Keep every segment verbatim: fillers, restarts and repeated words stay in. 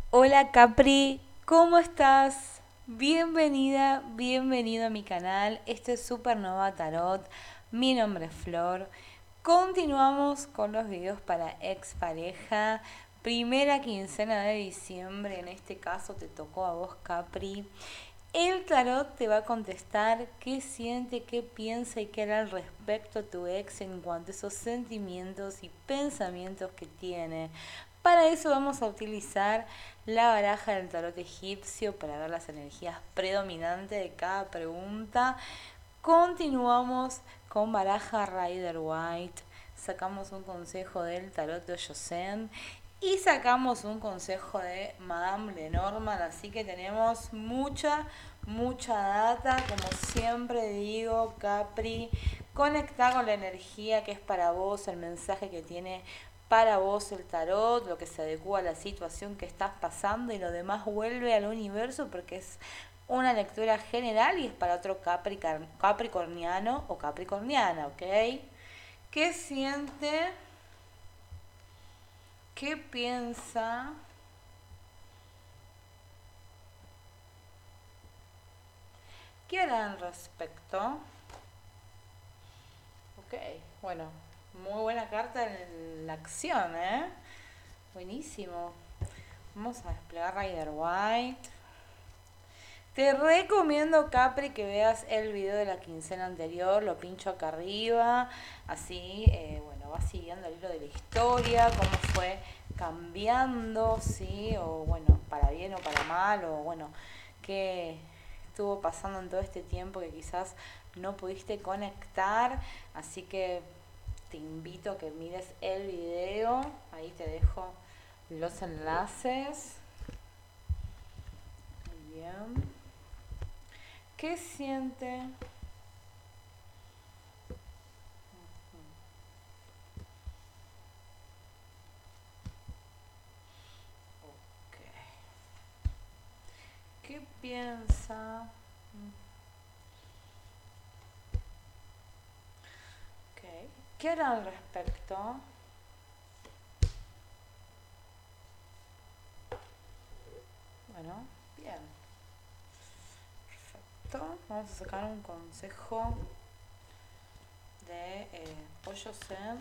Hola Capri, ¿cómo estás? Bienvenida, bienvenido a mi canal. Este es Supernova Tarot. Mi nombre es Flor. Continuamos con los videos para expareja. Primera quincena de diciembre, en este caso te tocó a vos Capri. El tarot te va a contestar qué siente, qué piensa y qué hará al respecto a tu ex en cuanto a esos sentimientos y pensamientos que tiene. Para eso vamos a utilizar la baraja del tarot egipcio para ver las energías predominantes de cada pregunta. Continuamos con baraja Rider White. Sacamos un consejo del tarot de Oyosen y sacamos un consejo de Madame Lenormand. Así que tenemos mucha, mucha data. Como siempre digo, Capri, conecta con la energía que es para vos, el mensaje que tiene para vos el tarot, lo que se adecua a la situación que estás pasando, y lo demás vuelve al universo porque es una lectura general y es para otro capricorniano o capricorniana, ¿ok? ¿Qué siente? ¿Qué piensa? ¿Qué hará al respecto? Ok, bueno, muy buena carta en la acción, ¿eh? Buenísimo. Vamos a desplegar Rider White. Te recomiendo, Capri, que veas el video de la quincena anterior, lo pincho acá arriba, así, eh, bueno, vas siguiendo el hilo de la historia, cómo fue cambiando, ¿sí? O bueno, para bien o para mal, o bueno, qué estuvo pasando en todo este tiempo que quizás no pudiste conectar, así que te invito a que mires el video, ahí te dejo los enlaces. Muy bien. ¿Qué siente? Ok. ¿Qué piensa? Ok. ¿Qué hará al respecto? Bueno, bien. Perfecto. Vamos a sacar un consejo de eh, Pollo Zen.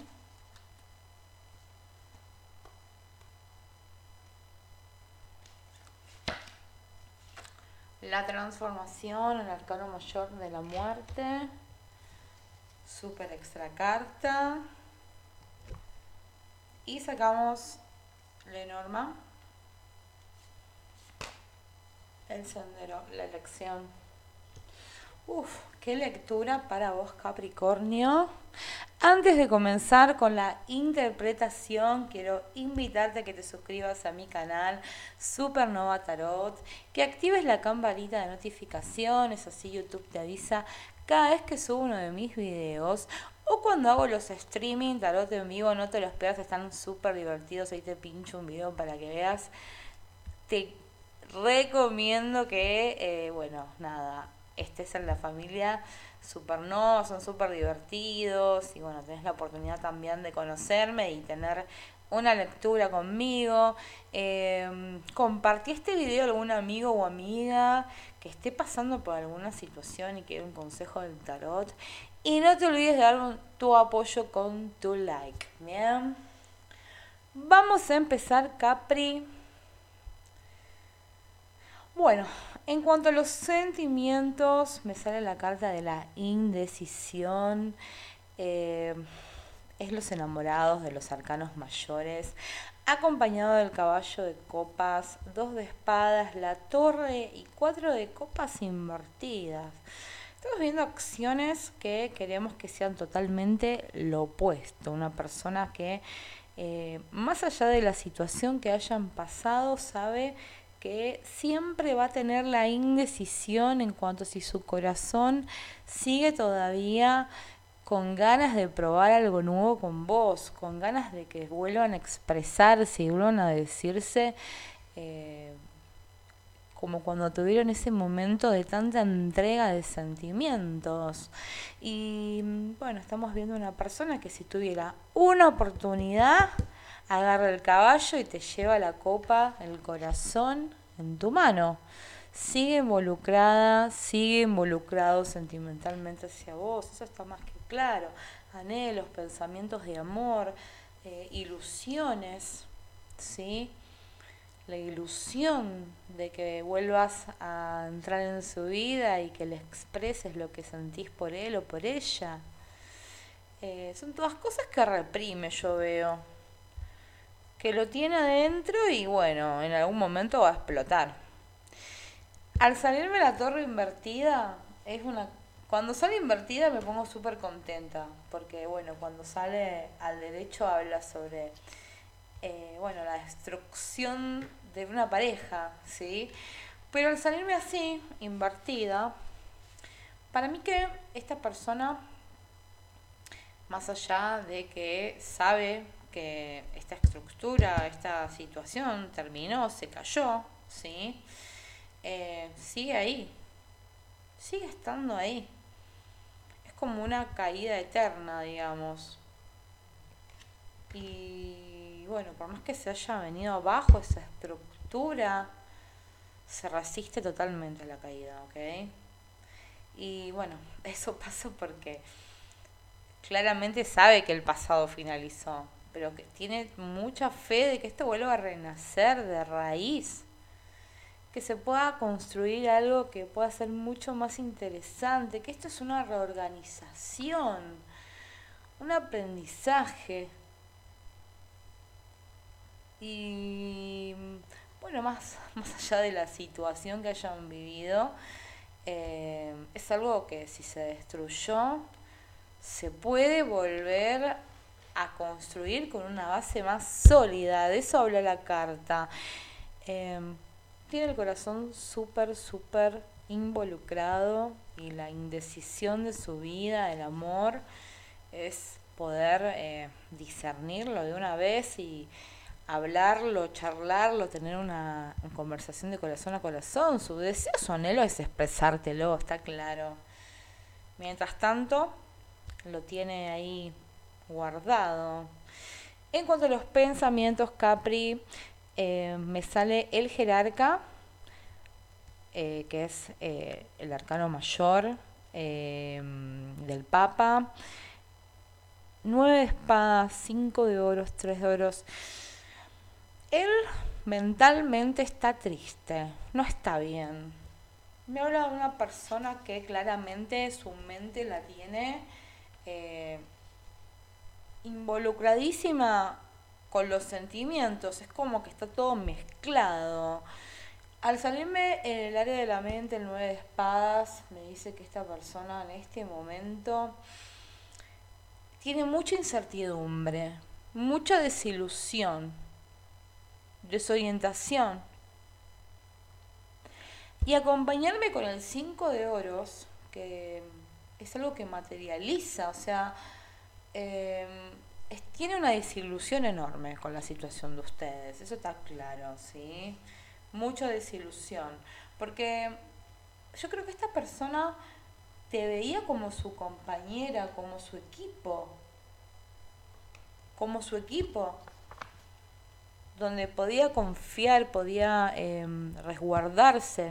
La transformación, el arcano mayor de la muerte. Super extra carta. Y sacamos Lenormand. El sendero, la elección. Uf, qué lectura para vos, Capricornio. Antes de comenzar con la interpretación, quiero invitarte a que te suscribas a mi canal Supernova Tarot, que actives la campanita de notificaciones, así YouTube te avisa cada vez que subo uno de mis videos o cuando hago los streaming tarot en vivo. No te los pierdas, están súper divertidos. Ahí te pincho un video para que veas. Te recomiendo que, eh, bueno, nada, estés en la familia Supernova, son súper divertidos y bueno, tenés la oportunidad también de conocerme y tener una lectura conmigo. Eh, compartí este video a algún amigo o amiga que esté pasando por alguna situación y quiera un consejo del tarot. Y no te olvides de dar tu apoyo con tu like. Bien. Vamos a empezar, Capri. Bueno, en cuanto a los sentimientos, me sale la carta de la indecisión. Eh, es los enamorados de los arcanos mayores, acompañado del caballo de copas, dos de espadas, la torre y cuatro de copas invertidas. Estamos viendo acciones que queremos que sean totalmente lo opuesto. Una persona que, eh, más allá de la situación que hayan pasado, sabe que siempre va a tener la indecisión en cuanto a si su corazón sigue todavía con ganas de probar algo nuevo con vos, con ganas de que vuelvan a expresarse y vuelvan a decirse, eh, como cuando tuvieron ese momento de tanta entrega de sentimientos. Y bueno, estamos viendo una persona que si tuviera una oportunidad, agarra el caballo y te lleva la copa, el corazón en tu mano. Sigue involucrada, sigue involucrado sentimentalmente hacia vos, eso está más que claro. Anhelos, pensamientos de amor, eh, ilusiones, ¿sí? La ilusión de que vuelvas a entrar en su vida y que le expreses lo que sentís por él o por ella. Eh, son todas cosas que reprime, yo veo. Que lo tiene adentro y bueno, en algún momento va a explotar. Al salirme la torre invertida, es una... Cuando sale invertida me pongo súper contenta, porque bueno, cuando sale al derecho habla sobre, eh, bueno, la destrucción de una pareja, ¿sí? Pero al salirme así, invertida, para mí que esta persona, más allá de que sabe que esta estructura, esta situación terminó, se cayó, ¿sí? Eh, sigue ahí, sigue estando ahí. Es como una caída eterna, digamos. Y bueno, por más que se haya venido abajo esa estructura, se resiste totalmente a la caída, ¿ok? Y bueno, eso pasa porque claramente sabe que el pasado finalizó, pero que tiene mucha fe de que esto vuelva a renacer de raíz, que se pueda construir algo que pueda ser mucho más interesante, que esto es una reorganización, un aprendizaje. Y bueno, más, más allá de la situación que hayan vivido, eh, es algo que si se destruyó, se puede volver a construir con una base más sólida. De eso habla la carta. Eh, tiene el corazón súper, súper involucrado y la indecisión de su vida, el amor, es poder eh, discernirlo de una vez y hablarlo, charlarlo, tener una, una conversación de corazón a corazón. Su deseo, su anhelo es expresártelo, está claro. Mientras tanto, lo tiene ahí guardado. En cuanto a los pensamientos, Capri, eh, me sale el jerarca, eh, que es eh, el arcano mayor eh, del Papa. Nueve de espadas, cinco de oros, tres de oros. Él mentalmente está triste, no está bien. Me habla de una persona que claramente su mente la tiene eh, involucradísima con los sentimientos, es como que está todo mezclado. Al salirme en el área de la mente, el nueve de espadas me dice que esta persona en este momento tiene mucha incertidumbre, mucha desilusión, desorientación. Y acompañarme con el cinco de oros, que es algo que materializa, o sea, eh, es, tiene una desilusión enorme con la situación de ustedes, eso está claro, ¿sí? Mucha desilusión, porque yo creo que esta persona te veía como su compañera, como su equipo, como su equipo, donde podía confiar, podía eh, resguardarse.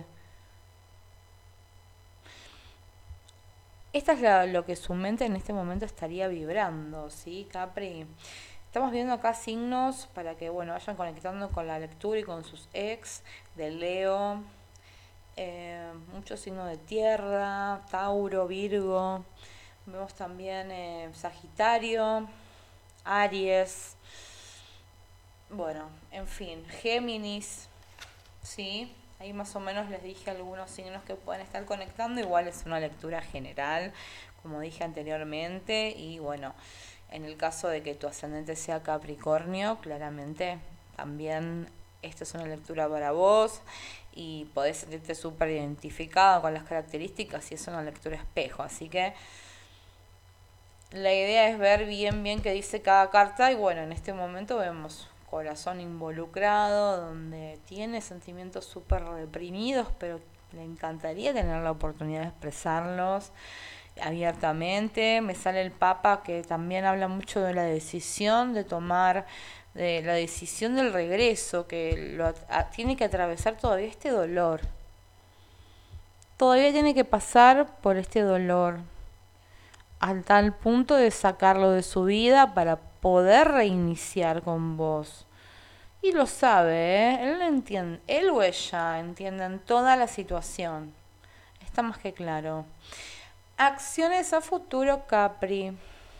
Esta es la, lo que su mente en este momento estaría vibrando, ¿sí, Capri? Estamos viendo acá signos para que, bueno, vayan conectando con la lectura y con sus ex de Leo. Eh, muchos signos de tierra, Tauro, Virgo. Vemos también eh, Sagitario, Aries. Bueno, en fin, Géminis, ¿sí? Ahí más o menos les dije algunos signos que pueden estar conectando. Igual es una lectura general, como dije anteriormente. Y bueno, en el caso de que tu ascendente sea Capricornio, claramente también esta es una lectura para vos. Y podés sentirte súper identificado con las características y es una lectura espejo. Así que la idea es ver bien bien qué dice cada carta. Y bueno, en este momento vemos corazón involucrado, donde tiene sentimientos súper reprimidos, pero le encantaría tener la oportunidad de expresarlos abiertamente. Me sale el Papa, que también habla mucho de la decisión de tomar de la decisión del regreso, que lo, a, tiene que atravesar todavía este dolor. Todavía tiene que pasar por este dolor, al tal punto de sacarlo de su vida para poder reiniciar con vos. Y lo sabe, ¿eh? Él entiende, él o ella entienden toda la situación. Está más que claro. Acciones a futuro, Capri.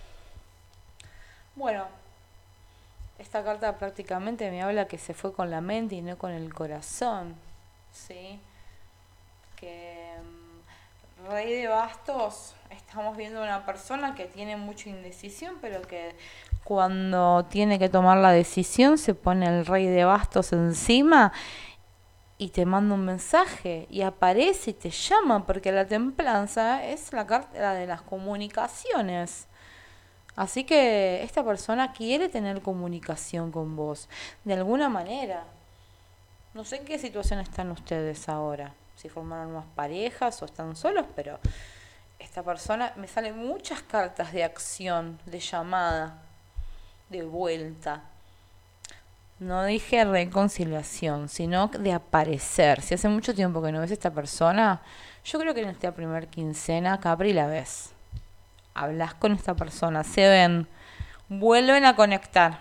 Bueno, esta carta prácticamente me habla que se fue con la mente y no con el corazón, ¿sí? Que um, Rey de Bastos, estamos viendo una persona que tiene mucha indecisión, pero que cuando tiene que tomar la decisión se pone el Rey de Bastos encima y te manda un mensaje y aparece y te llama, porque la templanza es la carta de las comunicaciones. Así que esta persona quiere tener comunicación con vos, de alguna manera. No sé en qué situación están ustedes ahora, si formaron más parejas o están solos, pero esta persona, me salen muchas cartas de acción, de llamada, de vuelta. No dije reconciliación, sino de aparecer. Si hace mucho tiempo que no ves a esta persona, yo creo que en esta primer quincena, Capri, la ves. Hablas con esta persona, se ven, vuelven a conectar.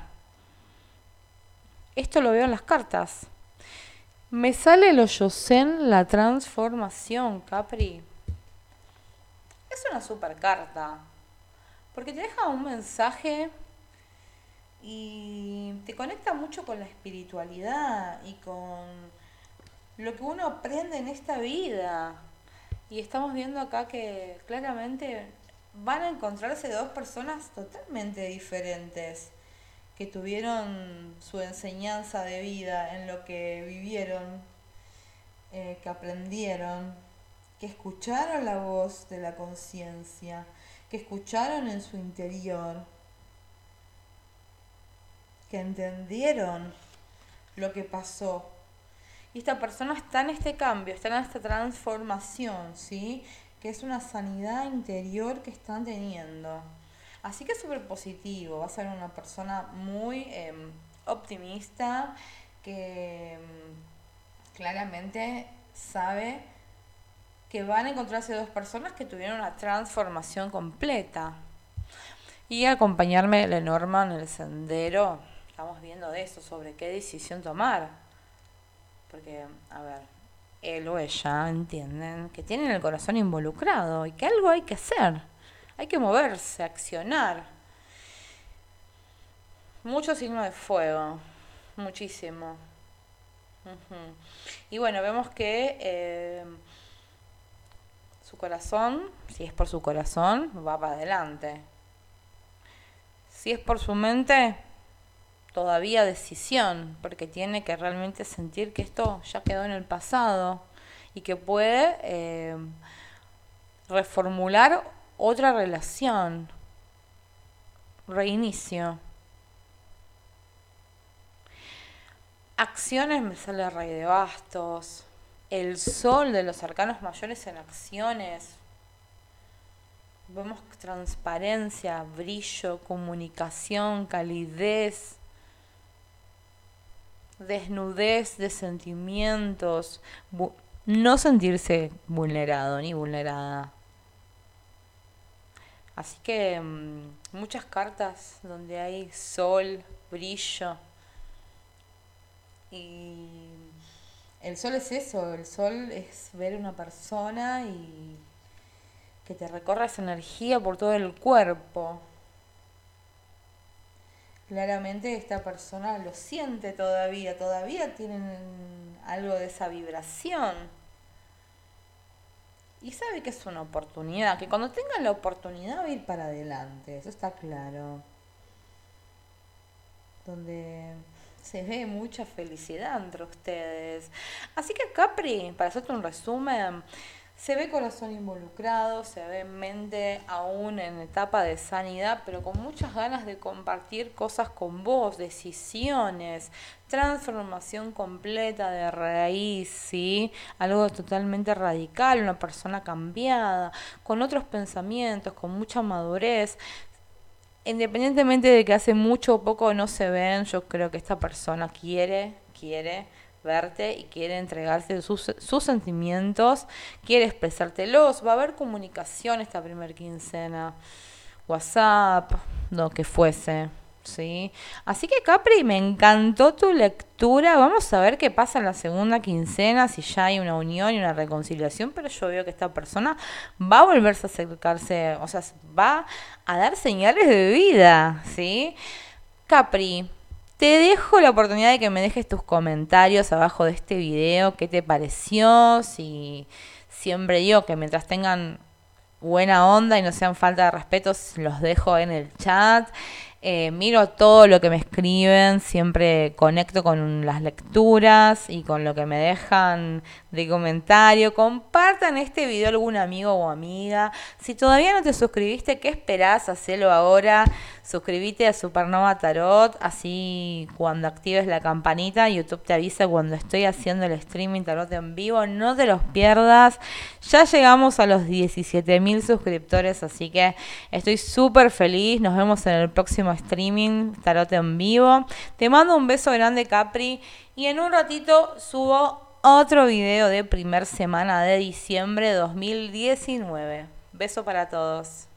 Esto lo veo en las cartas. Me sale el Hoyosen, la transformación, Capri. Es una super carta, porque te deja un mensaje y te conecta mucho con la espiritualidad y con lo que uno aprende en esta vida. Y estamos viendo acá que claramente van a encontrarse dos personas totalmente diferentes, que tuvieron su enseñanza de vida en lo que vivieron, eh, que aprendieron, que escucharon la voz de la conciencia, que escucharon en su interior, que entendieron lo que pasó. Y esta persona está en este cambio, está en esta transformación, ¿sí? Que es una sanidad interior que están teniendo. Así que es súper positivo, va a ser una persona muy eh, optimista, que eh, claramente sabe que van a encontrarse dos personas que tuvieron una transformación completa. Y acompañarme Lenormand en el sendero, estamos viendo de eso, sobre qué decisión tomar. Porque, a ver, él o ella entienden que tienen el corazón involucrado y que algo hay que hacer. Hay que moverse, accionar. Mucho signo de fuego, muchísimo. Uh-huh. Y bueno, vemos que eh, su corazón, si es por su corazón, va para adelante. Si es por su mente, todavía decisión, porque tiene que realmente sentir que esto ya quedó en el pasado y que puede eh, reformular otra relación, reinicio. Acciones, me sale el Rey de Bastos, el sol de los arcanos mayores en acciones. Vemos transparencia, brillo, comunicación, calidez, desnudez de sentimientos, bu- no sentirse vulnerado ni vulnerada. Así que mmm, muchas cartas donde hay sol, brillo. Y el sol es eso, el sol es ver una persona y que te recorra esa energía por todo el cuerpo. Claramente esta persona lo siente todavía, todavía tienen algo de esa vibración. Y sabe que es una oportunidad, que cuando tengan la oportunidad va a ir para adelante, eso está claro. Donde se ve mucha felicidad entre ustedes. Así que Capri, para hacerte un resumen, se ve corazón involucrado, se ve mente aún en etapa de sanidad, pero con muchas ganas de compartir cosas con vos, decisiones, transformación completa de raíz, ¿sí? Algo totalmente radical, una persona cambiada, con otros pensamientos, con mucha madurez. independientemente de que hace mucho o poco no se ven, yo creo que esta persona quiere, quiere verte y quiere entregarte sus, sus sentimientos, quiere expresártelos. Va a haber comunicación esta primer quincena, WhatsApp, lo que fuese, ¿sí? Así que Capri, me encantó tu lectura. Vamos a ver qué pasa en la segunda quincena, si ya hay una unión y una reconciliación, pero yo veo que esta persona va a volverse a acercarse, o sea, va a dar señales de vida, ¿sí? Capri, te dejo la oportunidad de que me dejes tus comentarios abajo de este video, qué te pareció, si siempre digo que mientras tengan buena onda y no sean falta de respeto, los dejo en el chat. Eh, miro todo lo que me escriben, siempre conecto con las lecturas y con lo que me dejan de comentario. Compartan este video a algún amigo o amiga. Si todavía no te suscribiste, ¿qué esperás? Hacelo ahora. Suscríbete a Supernova Tarot, así cuando actives la campanita, YouTube te avisa cuando estoy haciendo el streaming tarot en vivo. No te los pierdas. Ya llegamos a los diecisiete mil suscriptores, así que estoy súper feliz. Nos vemos en el próximo streaming tarot en vivo. Te mando un beso grande, Capri, y en un ratito subo otro video de primer semana de diciembre de dos mil diecinueve. Beso para todos.